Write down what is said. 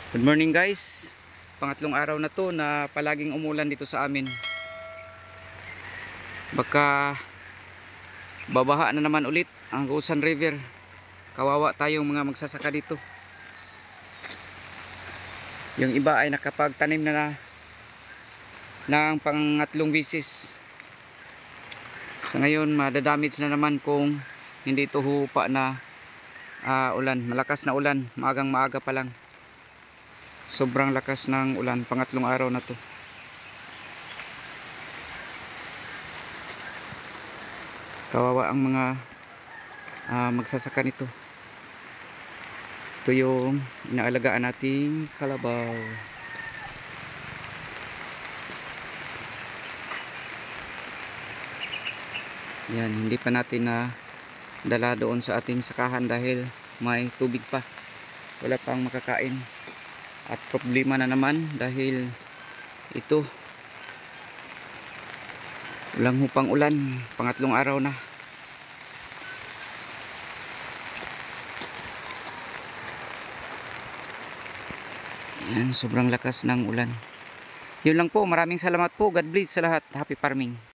Good morning guys. Pangatlong araw na to na palaging umulan dito sa amin. Baka babaha na naman ulit ang Gusan River. Kawawa tayong mga magsasaka dito. Yung iba ay nakapagtanim na ng pangatlong bisis. Sa ngayon madadamage na naman kung hindi ito hupa na ulan. Malakas na ulan, maagang maaga pa lang. Sobrang lakas ng ulan, pangatlong araw na to. Kawawa ang mga magsasaka nito. Ito yung inaalagaan nating kalabaw. Yan, hindi pa natin na dala doon sa ating sakahan dahil may tubig pa. Wala pang makakain. At problema na naman dahil ito walang hupang ulan, pangatlong araw na. Yan, sobrang lakas ng ulan. Yun lang po, maraming salamat po. God bless sa lahat. Happy farming.